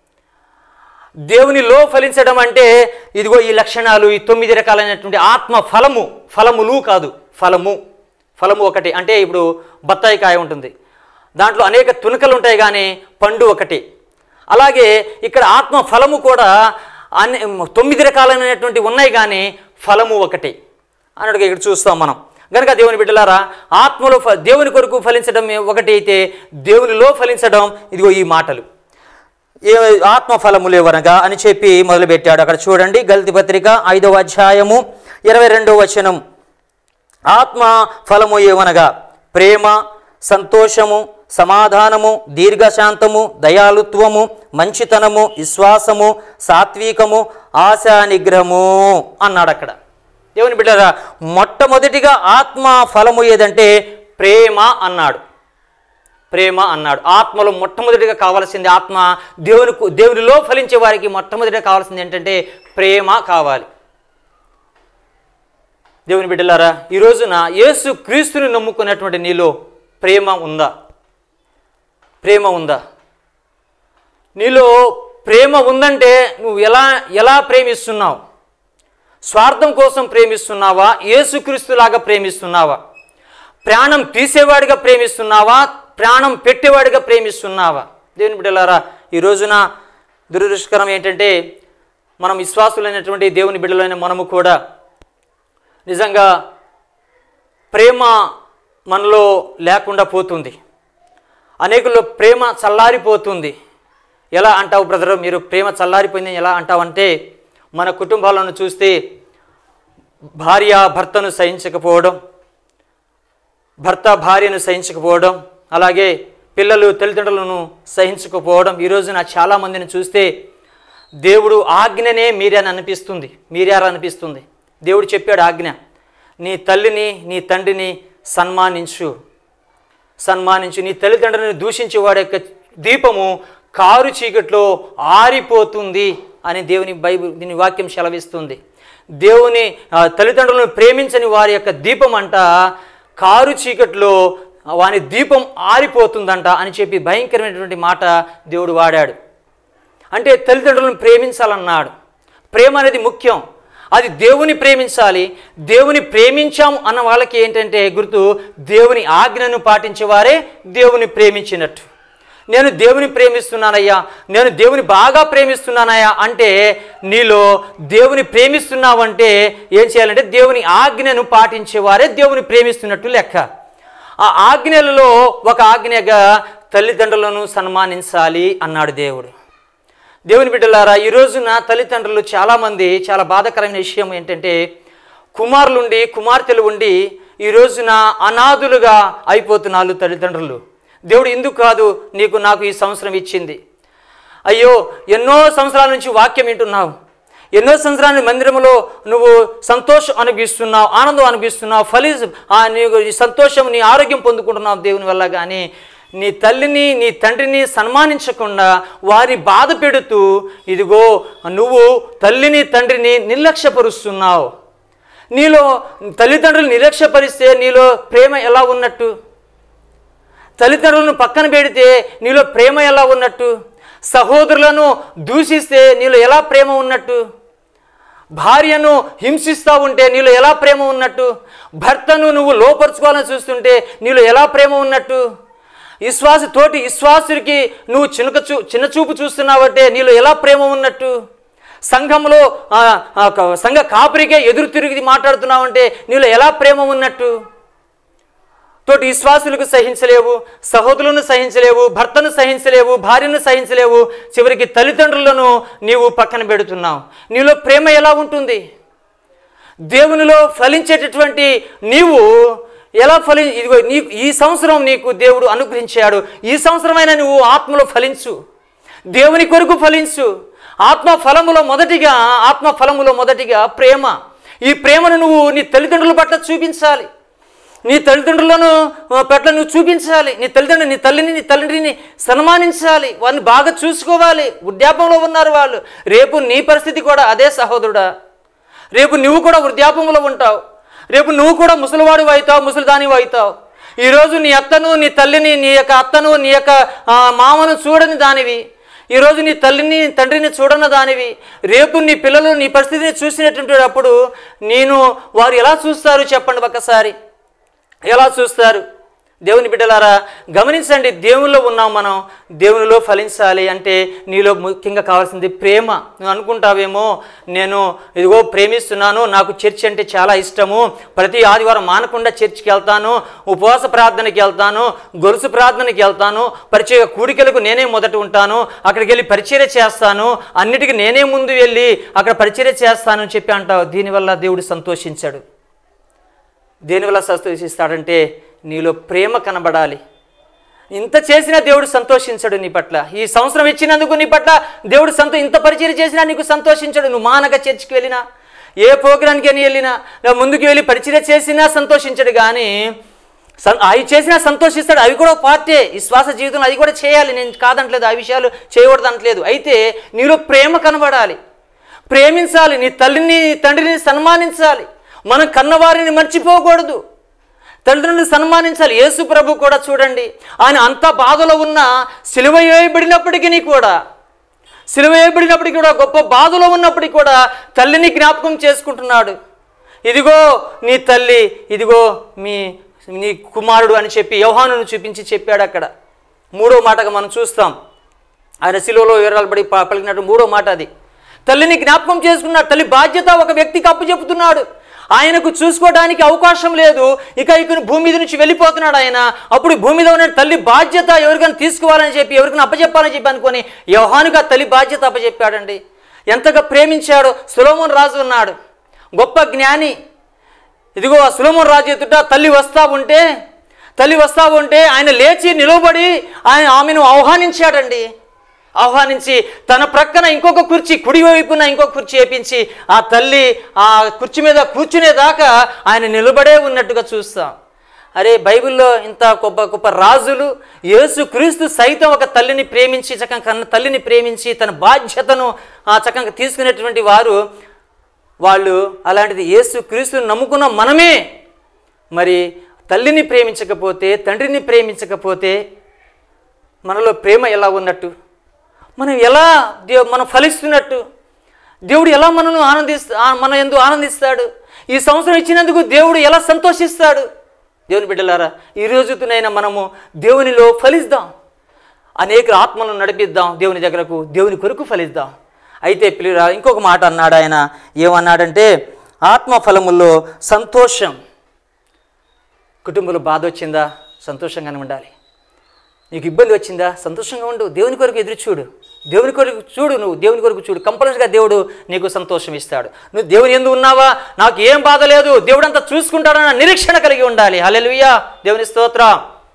A: దేవునిలో ఫలించడం అంటే ఇదిగో ఈ లక్షణాలు, ఈ తొమ్మిది రకాలైనటువంటి ఆత్మ ఫలము, ఫలములు కాదు, ఫలము. ఫలము ఒకటి. అంటే ఇప్పుడు బత్తాయి కాయ ఉంటుంది, దాంట్లో అనేక తునకలు ఉంటాయి కానీ పండు ఒకటి. అలాగే ఇక్కడ ఆత్మ ఫలము కూడా అన్ని తొమ్మిది రకాలైనటువంటి ఉన్నాయి కానీ ఫలము ఒకటి అన్నట్టుగా ఇక్కడ చూస్తాం మనం. కనుక దేవుని బిడ్డలారా, ఆత్మలో దేవుని కొరకు ఫలించడం ఒకటి అయితే దేవునిలో ఫలించడం ఇదిగో ఈ మాటలు ఏ ఆత్మ ఫలములు ఎవరగా అని చెప్పి మొదలుపెట్టాడు. అక్కడ చూడండి గలతీ పత్రిక ఐదవ అధ్యాయము ఇరవై రెండవ వచనం. ఆత్మ ఫలము ఏమనగా ప్రేమ, సంతోషము, సమాధానము, దీర్ఘశాంతము, దయాళుత్వము, మంచితనము, విశ్వాసము, సాత్వికము, ఆశా నిగ్రహము అన్నాడు అక్కడ. దేవుని బిడ్డలారా, మొట్టమొదటిగా ఆత్మ ఫలము ఏదంటే ప్రేమ అన్నాడు. ప్రేమ అన్నాడు. ఆత్మలో మొట్టమొదటిగా కావాల్సింది ఆత్మ దేవుని దేవునిలో ఫలించే వారికి మొట్టమొదటిగా కావాల్సింది ఏంటంటే ప్రేమ కావాలి. దేవుని బిడ్డలారా, ఈ రోజున యేసు క్రీస్తుని నమ్ముకున్నటువంటి నీలో ప్రేమ ఉందా? ప్రేమ ఉందా? నీలో ప్రేమ ఉందంటే నువ్వు ఎలా ఎలా ప్రేమిస్తున్నావు? స్వార్థం కోసం ప్రేమిస్తున్నావా? యేసుక్రీస్తులాగా ప్రేమిస్తున్నావా? ప్రాణం తీసేవాడిగా ప్రేమిస్తున్నావా? ప్రాణం పెట్టేవాడిగా ప్రేమిస్తున్నావా? దేవుని బిడ్డలారా, ఈ రోజున దురదృష్టకరం ఏంటంటే మనం విశ్వాసులైనటువంటి దేవుని బిడ్డలైన మనము కూడా నిజంగా ప్రేమ మనలో లేకుండా పోతుంది. అనేకుల్లో ప్రేమ చల్లారిపోతుంది. ఎలా అంటావు బ్రదర్, మీరు ప్రేమ చల్లారిపోయిందని ఎలా అంటావంటే, మన కుటుంబాలను చూస్తే భార్య భర్తను సహించకపోవడం, భర్త భార్యను సహించకపోవడం, అలాగే పిల్లలు తల్లిదండ్రులను సహించకపోవడం. ఈ రోజున చాలామందిని చూస్తే దేవుడు ఆజ్ఞనే మీరని అనిపిస్తుంది, మీరారనిపిస్తుంది. దేవుడు చెప్పాడు ఆజ్ఞ, నీ తల్లిని నీ తండ్రిని సన్మానించు సన్మానించు నీ తల్లిదండ్రులను దూషించే వాడి యొక్క దీపము కారు చీకట్లో ఆరిపోతుంది అని దేవుని బైబిల్ దీని వాక్యం సెలవిస్తుంది. దేవుని తల్లిదండ్రులను ప్రేమించని వారి యొక్క దీపం అంట కారు చీకట్లో వాని దీపం ఆరిపోతుందంట అని చెప్పి భయంకరమైనటువంటి మాట దేవుడు వాడాడు. అంటే తల్లిదండ్రులను ప్రేమించాలన్నాడు. ప్రేమ అనేది ముఖ్యం. అది దేవుని ప్రేమించాలి. దేవుని ప్రేమించాం అన్న వాళ్ళకి ఏంటంటే గుర్తు, దేవుని ఆజ్ఞను పాటించేవారే దేవుని ప్రేమించినట్టు. నేను దేవుని ప్రేమిస్తున్నానయ్యా, నేను దేవుని బాగా ప్రేమిస్తున్నానయ్యా అంటే నీలో దేవుని ప్రేమిస్తున్నావంటే ఏం చేయాలంటే దేవుని ఆజ్ఞను పాటించేవారే దేవుని ప్రేమిస్తున్నట్టు లెక్క. ఆ ఆజ్ఞలలో ఒక ఆజ్ఞగా తల్లిదండ్రులను సన్మానించాలి అన్నాడు దేవుడు. దేవుని బిడ్డలారా, ఈ రోజున తల్లిదండ్రులు చాలామంది చాలా బాధాకరమైన విషయం ఏంటంటే కుమారులుండి కుమార్తెలు ఉండి ఈ రోజున అనాథులుగా అయిపోతున్నారు తల్లిదండ్రులు. దేవుడు ఎందుకు కాదు నీకు నాకు ఈ సంవత్సరం ఇచ్చింది? అయ్యో, ఎన్నో సంవత్సరాల నుంచి వాక్యం వింటున్నావు, ఎన్నో సంవత్సరాల మందిరంలో నువ్వు సంతోషం అనుభవిస్తున్నావు, ఆనందం అనుభవిస్తున్నావు, ఫలి నీకు సంతోషం, నీ ఆరోగ్యం పొందుకుంటున్నావు దేవుని వల్ల. కానీ నీ తల్లిని నీ తండ్రిని సన్మానించకుండా వారి బాధ పెడుతూ ఇదిగో నువ్వు తల్లిని తండ్రిని నిర్లక్ష్యపరుస్తున్నావు. నీలో తల్లిదండ్రులు నిర్లక్ష్యపరిస్తే నీలో ప్రేమ ఎలా ఉన్నట్టు? తల్లిదండ్రులను పక్కన పెడితే నీలో ప్రేమ ఎలా ఉన్నట్టు? సహోదరులను దూషిస్తే నీలో ఎలా ప్రేమ ఉన్నట్టు? భార్యను హింసిస్తూ ఉంటే నీలో ఎలా ప్రేమ ఉన్నట్టు? భర్తను నువ్వు లోపరుచుకోవాలని చూస్తుంటే నీలో ఎలా ప్రేమ ఉన్నట్టు? విశ్వాస తోటి విశ్వాసుడికి నువ్వు చిన్నక చూ చిన్న చూపు చూస్తున్నావంటే నీలో ఎలా ప్రేమ ఉన్నట్టు? సంఘంలో సంఘ కాపురికే ఎదురు తిరిగి మాట్లాడుతున్నావంటే నీలో ఎలా ప్రేమ ఉన్నట్టు? తోటి విశ్వాసులకు సహించలేవు, సహోదరులను సహించలేవు, భర్తను సహించలేవు, భార్యను సహించలేవు, చివరికి తల్లిదండ్రులను నీవు పక్కన పెడుతున్నావు. నీలో ప్రేమ ఎలా ఉంటుంది? దేవునిలో ఫలించేటటువంటి నీవు ఎలా ఫలి ఇదిగో నీ ఈ సంవత్సరం నీకు దేవుడు అనుగ్రహించాడు. ఈ సంవత్సరమైనా నువ్వు ఆత్మలో ఫలించు, దేవుని కొరకు ఫలించు. ఆత్మ ఫలములో మొదటిగా ఆత్మ ఫలములో మొదటిగా ప్రేమ. ఈ ప్రేమను నువ్వు నీ తల్లిదండ్రుల పట్ల చూపించాలి, నీ తల్లిదండ్రులను పట్ల నువ్వు చూపించాలి. నీ తల్లిదండ్రులు నీ తల్లిని నీ తండ్రిని సన్మానించాలి, వారిని బాగా చూసుకోవాలి. వృద్ధాపంలో ఉన్నారు వాళ్ళు. రేపు నీ పరిస్థితి కూడా అదే సహోదరుడా. రేపు నువ్వు కూడా వృద్ధాపంలో ఉంటావు. రేపు నువ్వు కూడా ముసలివాడు అవుతావు, ముసలిదానివి అవుతావు. ఈరోజు నీ అత్తను నీ తల్లిని నీ యొక్క అత్తను నీ యొక్క మామను చూడని దానివి, ఈరోజు నీ తల్లిని తండ్రిని చూడని దానివి. రేపు నీ పిల్లలు నీ పరిస్థితిని చూసినటువంటి అప్పుడు నేను వారు ఎలా చూస్తారు చెప్పండి ఒక్కసారి? ఎలా చూస్తారు? దేవుని బిడ్డలారా గమనించండి, దేవునిలో ఉన్నాం మనం, దేవునిలో ఫలించాలి అంటే నీలో ముఖ్యంగా కావాల్సింది ప్రేమ. నువ్వు అనుకుంటావేమో నేను ఇదిగో ప్రేమిస్తున్నాను, నాకు చర్చ్ అంటే చాలా ఇష్టము, ప్రతి ఆదివారం మానకుండా చర్చికి వెళ్తాను, ఉపవాస ప్రార్థనకి వెళ్తాను, గొలుసు ప్రార్థనకి వెళ్తాను, పరిచయ కూడికలకు నేనే మొదట ఉంటాను, అక్కడికి వెళ్ళి పరిచర్య చేస్తాను, అన్నిటికీ నేనే ముందు వెళ్ళి అక్కడ పరిచర్య చేస్తాను అని చెప్పి అంటావు. దీనివల్ల దేవుడు సంతోషించాడు. దేనివల్ల సంతోషిస్తాడంటే నీలో ప్రేమ కనబడాలి. ఇంత చేసినా దేవుడు సంతోషించడు నీ పట్ల. ఈ సంవత్సరం ఇచ్చినందుకు నీ పట్ల దేవుడు సంతో ఇంత పరిచయం చేసినా నీకు సంతోషించడు. నువ్వు మానక చర్చికి వెళ్ళినా, ఏ ప్రోగ్రాంకి అని వెళ్ళినా, ముందుకు వెళ్ళి పరిచయం చేసినా సంతోషించడు. కానీ అవి చేసినా సంతోషిస్తాడు. అవి కూడా పార్టీ విశ్వాస జీవితంలో అది కూడా చేయాలి, నేను కాదంటలేదు, ఆ విషయాలు చేయకూడదు అనట్లేదు. అయితే నీలో ప్రేమ కనబడాలి, ప్రేమించాలి, నీ తల్లిని తండ్రిని సన్మానించాలి. మనం కన్నవారిని మర్చిపోకూడదు, తల్లిదండ్రులను సన్మానించాలి. యేసు ప్రభు కూడా చూడండి, ఆయన అంత బాధలో ఉన్న సిలువ వేయబడినప్పటికీ కూడా సిలువ వేయబడినప్పటికీ కూడా గొప్ప బాధలో ఉన్నప్పటికీ కూడా తల్లిని జ్ఞాపకం చేసుకుంటున్నాడు. ఇదిగో నీ తల్లి, ఇదిగో మీ నీ కుమారుడు అని చెప్పి యోహానును చూపించి చెప్పాడు. అక్కడ మూడో మాటగా మనం చూస్తాం, ఆయన సిలువలో వేరాలబడి పలికినట్టు మూడో మాట అది. తల్లిని జ్ఞాపకం చేసుకున్నాడు. తల్లి బాధ్యత ఒక వ్యక్తికి అప్పచెపుతున్నాడు. ఆయనకు చూసుకోవడానికి అవకాశం లేదు, ఇక ఇక భూమి మీద నుంచి వెళ్ళిపోతున్నాడు ఆయన. అప్పుడు భూమి మీద ఉన్న తల్లి బాధ్యత ఎవరికైనా తీసుకోవాలని చెప్పి, ఎవరికైనా అప్పచెప్పాలని చెప్పి అనుకొని యోహానుగా తల్లి బాధ్యత అప్పచెప్పాడండి. ఎంతగా ప్రేమించాడో. సొలొమోను రాజు ఉన్నాడు, గొప్ప జ్ఞాని. ఇదిగో ఆ సొలొమోను రాజు ఎదుట తల్లి వస్తా ఉంటే తల్లి వస్తా ఉంటే ఆయన లేచి నిలబడి ఆయన ఆమెను ఆహ్వానించాడండి. ఆహ్వానించి తన ప్రక్కన ఇంకొక కుర్చీ, కుడి వైపున ఇంకొక కుర్చీ వేపించి ఆ తల్లి ఆ కుర్చీ మీద కూర్చునేదాకా ఆయన నిలబడే ఉన్నట్టుగా చూస్తాం. అరే, బైబిల్లో ఇంత గొప్ప గొప్ప రాజులు, యేసు క్రీస్తు సైతం ఒక తల్లిని ప్రేమించి చక్కగా కన్న తల్లిని ప్రేమించి తన బాధ్యతను చక్కగా తీసుకునేటువంటి వారు వాళ్ళు. అలాంటిది యేసు క్రీస్తుని నమ్ముకున్న మనమే మరి తల్లిని ప్రేమించకపోతే, తండ్రిని ప్రేమించకపోతే మనలో ప్రేమ ఎలా ఉన్నట్టు? మనం ఎలా దేవు మనం ఫలిస్తున్నట్టు? దేవుడు ఎలా మనను ఆనందిస్తా మన ఎందు ఆనందిస్తాడు? ఈ సంవత్సరం ఇచ్చినందుకు దేవుడు ఎలా సంతోషిస్తాడు? దేవుని బిడ్డలారా, ఈ రోజునైనా మనము దేవునిలో ఫలిద్దాం, అనేక ఆత్మలను నడిపిద్దాం దేవుని దగ్గరకు, దేవుని కొరకు ఫలిద్దాం. అయితే పిల్లరా, ఇంకొక మాట అన్నాడు ఆయన. ఏమన్నాడంటే ఆత్మ ఫలముల్లో సంతోషం. కుటుంబంలో బాధ వచ్చిందా? సంతోషంగానే ఉండాలి. నీకు ఇబ్బంది వచ్చిందా? సంతోషంగా ఉండు, దేవుని కొరకు ఎదురు చూడు. దేవుని కొరకు చూడు, నువ్వు దేవుని కొరకు చూడు, కంపల్సరీగా దేవుడు నీకు సంతోషం ఇస్తాడు. నువ్వు దేవుని యందు ఉన్నావా, నాకు ఏం బాధ లేదు, దేవుడు అంతా చూసుకుంటాడన్న నిరీక్షణ కలిగి ఉండాలి. హల్లెలూయా, దేవుని స్తోత్రం.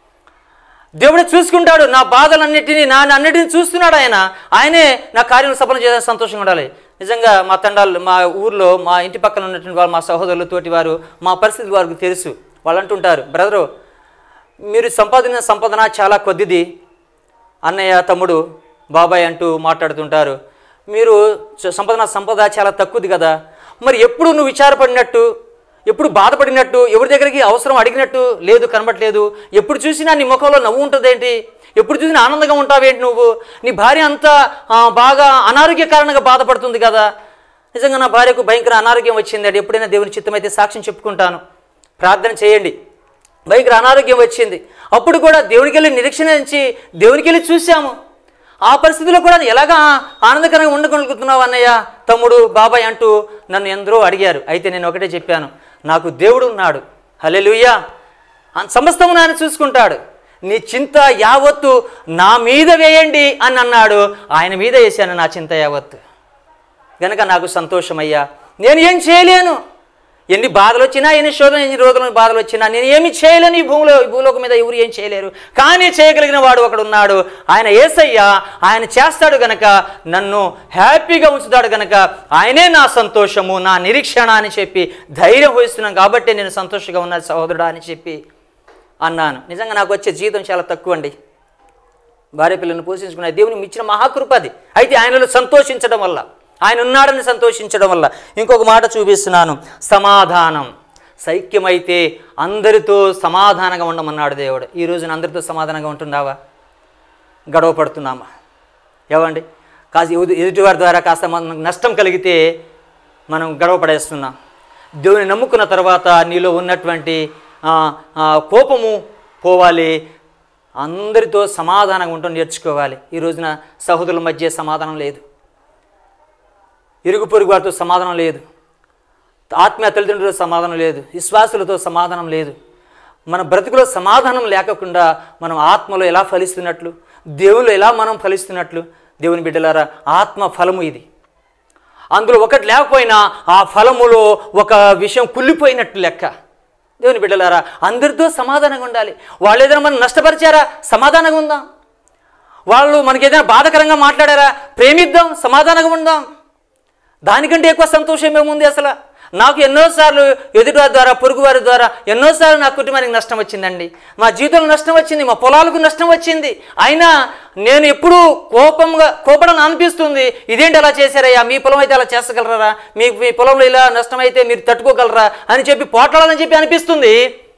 A: దేవుడు చూసుకుంటాడు, నా బాధలన్నిటినీ నా అన్నిటిని చూస్తున్నాడు ఆయన. ఆయనే నా కార్యం సఫలం చేయాలని సంతోషంగా ఉండాలి. నిజంగా మా తండాలు, మా ఊర్లో, మా ఇంటి పక్కన ఉన్నటువంటి వాళ్ళు, మా సహోదరులు, తోటి వారు, మా పరిస్థితి వారికి తెలుసు. వాళ్ళు అంటుంటారు, బ్రదరు మీరు సంపాదించిన సంపాదన చాలా కొద్దిది, అన్నయ్య, తమ్ముడు, బాబాయ్ అంటూ మాట్లాడుతుంటారు. మీరు సంపాదన సంపద చాలా తక్కువది కదా, మరి ఎప్పుడు నువ్వు విచారపడినట్టు, ఎప్పుడు బాధపడినట్టు, ఎవరి దగ్గరికి అవసరం అడిగినట్టు లేదు, కనబట్లేదు. ఎప్పుడు చూసినా నీ ముఖంలో నవ్వు ఉంటుందేంటి, ఎప్పుడు చూసినా ఆనందంగా ఉంటావేంటి నువ్వు, నీ భార్య అంతా బాగా అనారోగ్య కారణంగా బాధపడుతుంది కదా. నిజంగా నా భార్యకు భయంకర అనారోగ్యం వచ్చిందండి, ఎప్పుడైనా దేవుని చిత్తమైతే సాక్ష్యం చెప్పుకుంటాను, ప్రార్థన చేయండి. భయంకర అనారోగ్యం వచ్చింది, అప్పుడు కూడా దేవునికి వెళ్ళి నిరీక్షణ నుంచి దేవునికి వెళ్ళి చూసాము. ఆ పరిస్థితిలో కూడా ఎలాగా ఆనందకరంగా ఉండగలుగుతున్నావు అన్నయ్య, తమ్ముడు, బాబాయ్ అంటూ నన్ను ఎందరో అడిగారు. అయితే నేను ఒకటే చెప్పాను, నాకు దేవుడు ఉన్నాడు. హల్లెలూయా, సమస్తము నాయన చూసుకుంటాడు, నీ చింత యావత్తు నా మీద వేయండి అని అన్నాడు. ఆయన మీద వేశాను నా చింత యావత్తు, గనక నాకు సంతోషమయ్యా. నేను ఏం చేయలేను, ఎన్ని బాధలు వచ్చినా, ఎన్ని శోధన, ఎన్ని రోజుల బాధలు వచ్చినా నేను ఏమి చేయలేను. ఈ భూమిలో, ఈ భూలోకం మీద ఎవరు ఏం చేయలేరు, కానీ చేయగలిగిన వాడు ఒకడు ఉన్నాడు, ఆయన యేసయ్య. ఆయన చేస్తాడు గనక నన్ను హ్యాపీగా ఉంచుతాడు, గనక ఆయనే నా సంతోషము, నా నిరీక్షణ అని చెప్పి ధైర్యం వహిస్తున్నాను. కాబట్టి నేను సంతోషంగా ఉన్నాను సహోదరుడా అని చెప్పి అన్నాను. నిజంగా నాకు వచ్చే జీవితం చాలా తక్కువ అండి. భార్య పిల్లలను పోషించుకునే దేవునికి ఇచ్చిన మహాకృప అది. అయితే ఆయనలో సంతోషించడం వల్ల, ఆయన ఉన్నాడని సంతోషించడం వల్ల. ఇంకొక మాట చూపిస్తున్నాను, సమాధానం. సైక్యమైతే అందరితో సమాధానంగా ఉండమన్నాడు దేవుడు. ఈ రోజున అందరితో సమాధానంగా ఉంటున్నావా, గొడవ పడుతున్నామా? ఏవండి, కాస్త ఎదుటివారి ద్వారా కాస్త మనకు నష్టం కలిగితే మనం గొడవ పడేస్తున్నాం. దేవుని నమ్ముకున్న తర్వాత నీలో ఉన్నటువంటి కోపము పోవాలి, అందరితో సమాధానంగా ఉండటం నేర్చుకోవాలి. ఈ రోజున సహోదరుల మధ్య సమాధానం లేదు, ఇరుగు పొరుగు వారితో సమాధానం లేదు, ఆత్మీయ తల్లిదండ్రులతో సమాధానం లేదు, విశ్వాసులతో సమాధానం లేదు. మన బ్రతుకులో సమాధానం లేకుండా మనం ఆత్మలో ఎలా ఫలిస్తున్నట్లు, దేవునిలో ఎలా మనం ఫలిస్తున్నట్లు? దేవుని బిడ్డలారా, ఆత్మ ఫలము ఇది. అందులో ఒకటి లేకపోయినా ఆ ఫలములో ఒక విషయం కుళ్ళిపోయినట్లు లెక్క. దేవుని బిడ్డలారా, అందరితో సమాధానంగా ఉండాలి. వాళ్ళు ఏదైనా మనం నష్టపరిచారా, సమాధానంగా ఉందాం. వాళ్ళు మనకి ఏదైనా బాధకరంగా మాట్లాడారా, ప్రేమిద్దాం, సమాధానంగా ఉందాం. దానికంటే ఎక్కువ సంతోషం ఏముంది అసలు? నాకు ఎన్నోసార్లు ఎదుటివారి ద్వారా, పొరుగువారి ద్వారా ఎన్నోసార్లు నా కుటుంబానికి నష్టం వచ్చిందండి, మా జీవితంలో నష్టం వచ్చింది, మా పొలాలకు నష్టం వచ్చింది. అయినా నేను ఎప్పుడూ కోపంగా కోపడం అనిపిస్తుంది, ఇదేంటి అలా చేశారయ్యా, మీ పొలం అయితే అలా చేస్తగలరా, మీ మీ పొలంలో ఇలా నష్టం అయితే మీరు తట్టుకోగలరా అని చెప్పి పోట్లాడాలని చెప్పి అనిపిస్తుంది.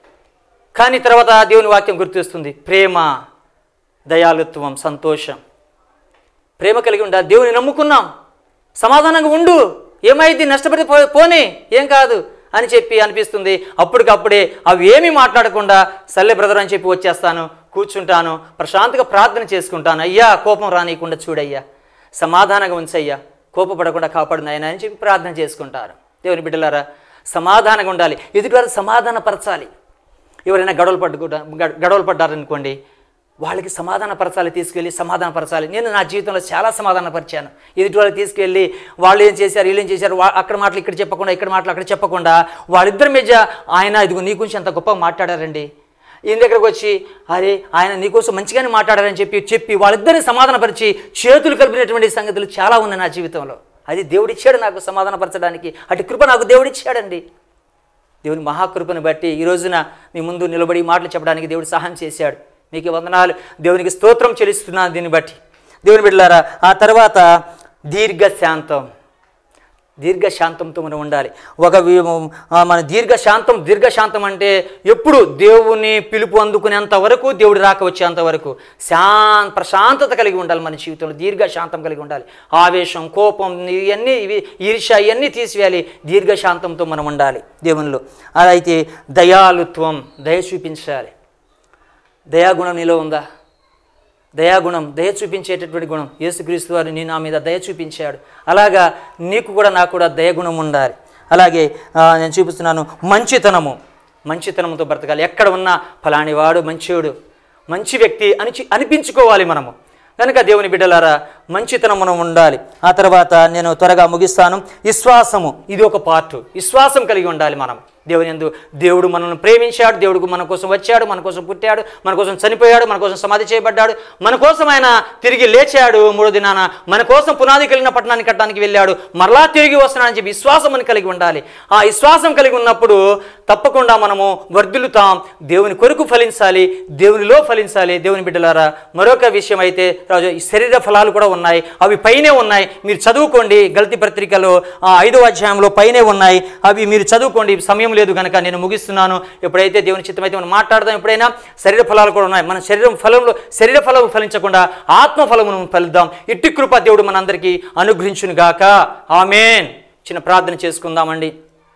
A: కానీ తర్వాత దేవుని వాక్యం గుర్తొస్తుంది, ప్రేమ, దయాళుత్వం, సంతోషం. ప్రేమ కలిగి ఉండాలి. దేవుని నమ్ముకున్నాం, సమాధానంగా ఉండు, ఏమైంది, నష్టపడి పో పోనీ ఏం కాదు అని చెప్పి అనిపిస్తుంది. అప్పటికప్పుడే అవి ఏమీ మాట్లాడకుండా సల్లే బ్రదర్ అని చెప్పి వచ్చేస్తాను, కూర్చుంటాను, ప్రశాంతంగా ప్రార్థన చేసుకుంటాను. అయ్యా కోపం రానియకుండా చూడయ్యా, సమాధానంగా ఉంచయ్యా, కోపపడకుండా కాపాడు నాయనా అని చెప్పి ప్రార్థన చేసుకుంటారు. దేవుని బిడ్డలారా, సమాధానంగా ఉండాలి, ఎదుటివారు సమాధానపరచాలి. ఎవరైనా గొడవలు పడ్డ గొడవలు పడ్డారనుకోండి, వాళ్ళకి సమాధానపరచాలి, తీసుకెళ్ళి సమాధానపరచాలి. నేను నా జీవితంలో చాలా సమాధానపరిచాను. ఎదుటి వాళ్ళకి తీసుకెళ్ళి వాళ్ళు ఏం చేశారు, వీళ్ళు ఏం చేశారు, అక్కడ మాటలు ఇక్కడ చెప్పకుండా, ఇక్కడ మాటలు అక్కడ చెప్పకుండా, వాళ్ళిద్దరి మధ్య ఆయన ఇదిగో నీ గురించి అంత గొప్పగా మాట్లాడారండి, ఈయన దగ్గరకు వచ్చి అరే ఆయన నీకోసం మంచిగానే మాట్లాడారని చెప్పి చెప్పి వాళ్ళిద్దరిని సమాధానపరిచి చేతులు కలిపినటువంటి సంగతులు చాలా ఉన్నాయి నా జీవితంలో. అది దేవుడిచ్చాడు నాకు సమాధానపరచడానికి, అటు కృప నాకు దేవుడిచ్చాడండి. దేవుని మహాకృపను బట్టి ఈ రోజున మీ ముందు నిలబడి మాటలు చెప్పడానికి దేవుడు సహాయం చేశాడు. మీకు వందనాలు, దేవునికి స్తోత్రం చెల్లిస్తున్నాను దీన్ని బట్టి. దేవుని బిడ్డలారా, ఆ తర్వాత దీర్ఘశాంతం. దీర్ఘశాంతంతో మనం ఉండాలి. ఒక మన దీర్ఘశాంతం దీర్ఘశాంతం అంటే ఎప్పుడు దేవుని పిలుపు అందుకునేంత వరకు, దేవుడు రాక వచ్చేంత వరకు శాం ప్రశాంతత కలిగి ఉండాలి. మన జీవితంలో దీర్ఘశాంతం కలిగి ఉండాలి. ఆవేశం, కోపం, ఇవన్నీ ఇవి ఈర్ష్య ఇవన్నీ తీసివేయాలి. దీర్ఘశాంతంతో మనం ఉండాలి దేవునిలో. అదైతే దయాళుత్వం, దయ చూపించాలి. దయాగుణం నీలో ఉందా? దయాగుణం, దయ చూపించేటటువంటి గుణం. యేసుక్రీస్తు వారు నీ నా మీద దయ చూపించాడు, అలాగా నీకు కూడా నాకు కూడా దయగుణం ఉండాలి. అలాగే నేను చూపిస్తున్నాను మంచితనము. మంచితనంతో బ్రతకాలి. ఎక్కడ ఉన్నా ఫలాని వాడు మంచివాడు, మంచి వ్యక్తి అని అనిపించుకోవాలి మనము. కనుక దేవుని బిడ్డలారా, మంచితనం మనం ఉండాలి. ఆ తర్వాత నేను త్వరగా ముగిస్తాను. విశ్వాసము, ఇది ఒక పార్ట్. విశ్వాసం కలిగి ఉండాలి మనం దేవుని యందు. దేవుడు మనల్ని ప్రేమించాడు, దేవుడు మన కోసం వచ్చాడు, మన కోసం పుట్టాడు, మన కోసం చనిపోయాడు, మన కోసం సమాధి చేయబడ్డాడు, మన కోసం ఆయన తిరిగి లేచాడు మూడో దినాన, మన కోసం పునాది కలిగిన పట్టణాన్ని కట్టడానికి వెళ్ళాడు, మరలా తిరిగి వస్తున్నాడని చెప్పి విశ్వాసం అని కలిగి ఉండాలి. ఆ విశ్వాసం కలిగి ఉన్నప్పుడు తప్పకుండా మనము వర్ధిల్లుతాం, దేవుని కొరకు ఫలించాలి, దేవునిలో ఫలించాలి. దేవుని బిడ్డలారా, మరొక విషయం అయితే రాజు ఈ శరీర ఫలాలు కూడా ఉన్నాయి, అవి పైనే ఉన్నాయి. మీరు చదువుకోండి, గలతీ పత్రికలో ఐదవ అధ్యాయంలో పైనే ఉన్నాయి, అవి మీరు చదువుకోండి. సమయం లేదు కనుక నేను ముగిస్తున్నాను. ఎప్పుడైతే దేవుని చిత్తం అయితే మనం మాట్లాడదాం. ఎప్పుడైనా శరీర ఫలాలు కూడా ఉన్నాయి. మన శరీరం ఫలంలో శరీర ఫలం ఫలించకుండా ఆత్మ ఫలమును ఫలిద్దాం. ఇట్టి కృప దేవుడు మనందరికీ అనుగ్రహించును గాక. ఆమేన్. చిన్న ప్రార్థన చేసుకుందామండి.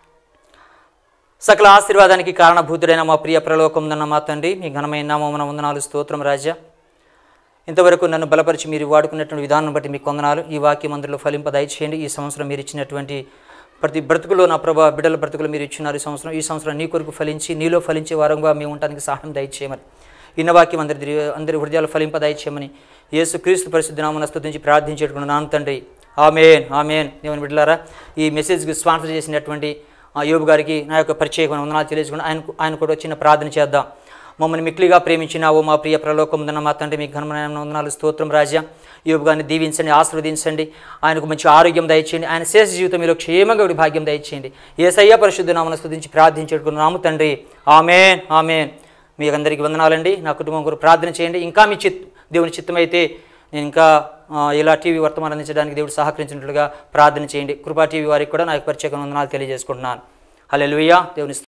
A: సకల ఆశీర్వాదానికి కారణభూతుడైన మా ప్రియ ప్రలోకమున్న మా తండ్రి, మీ ఘనమైన నామమున వందనాలు, స్తోత్రం రాజా. ఇంతవరకు నన్ను బలపరిచి మీరు వాడుకున్నటువంటి విధానం బట్టి మీకు వందనాలు. ఈ వాక్యం అందులో ఫలింప దయచేయండి. ఈ సంవత్సరం మీరు ఇచ్చినటువంటి ప్రతి బ్రతుకులో నా ప్రభా బిడ్డల బ్రతుకులు మీరు ఇచ్చినారు. ఈ సంవత్సరం ఈ సంవత్సరం నీ కొరకు ఫలించి నీలో ఫలించే వారంగా మేము ఉండడానికి సహాయం దయచేయమని, ఇన్న వాక్యం అందరి అందరి హృదయాలు ఫలింప దయచేయమని యేసు క్రీస్తు పరిశుద్ధ నామమున స్తుతించి ప్రార్థించేటుకున్నాను తండ్రి. ఆమేన్, ఆమేన్. దేవుని బిడ్డలారా, ఈ మెసేజ్కి స్పాన్సర్ చేసినటువంటి యోబు గారికి నా యొక్క ప్రత్యేకమైన వందనాలు తెలియజేసుకుని ఆయన ఆయన కూడా చిన్న ప్రార్థన చేద్దాం. మమ్మల్ని మిక్కిలిగా ప్రేమించినావు మా ప్రియ ప్రలోకమున మా తండ్రి, మీకు ఘనమైన వందనాలు, స్తోత్రం రాజా. యోబు గారిని దీవించండి, ఆశీర్వదించండి, ఆయనకు మంచి ఆరోగ్యం దయచేయండి, ఆయన శేష జీవితం మీరు క్షేమంగా భాగ్యం దయచేయండి. యేసయ్య పరిశుద్ధ నామమున స్తుతించి ప్రార్థించేటుకున్నాము తండ్రి. ఆమేన్, ఆమేన్. మీకు అందరికీ వందనాలండి. నా కుటుంబం కొరకు ప్రార్థన చేయండి. ఇంకా మీ చిత్ దేవుని చిత్తమైతే నేను ఇంకా ఇలా టీవీ వర్తమానం అందించడానికి దేవుడు సహకరించినట్లుగా ప్రార్థన చేయండి. కృపా టీవీ వారికి కూడా నాకు ప్రత్యేక వందనాలు తెలియజేసుకుంటున్నాను. హల్లెలూయా. దేవుని